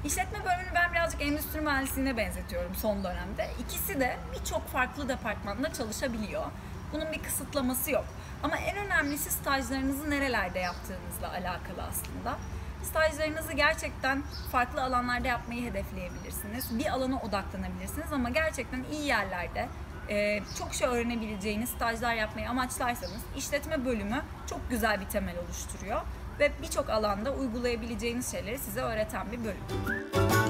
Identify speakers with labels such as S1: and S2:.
S1: İşletme bölümünü ben birazcık endüstri mühendisliğine benzetiyorum son dönemde. İkisi de birçok farklı departmanda çalışabiliyor. Bunun bir kısıtlaması yok. Ama en önemlisi stajlarınızı nerelerde yaptığınızla alakalı aslında. Stajlarınızı gerçekten farklı alanlarda yapmayı hedefleyebilirsiniz. Bir alana odaklanabilirsiniz ama gerçekten iyi yerlerde çok şey öğrenebileceğiniz stajlar yapmayı amaçlarsanız işletme bölümü çok güzel bir temel oluşturuyor ve birçok alanda uygulayabileceğiniz şeyleri size öğreten bir bölüm.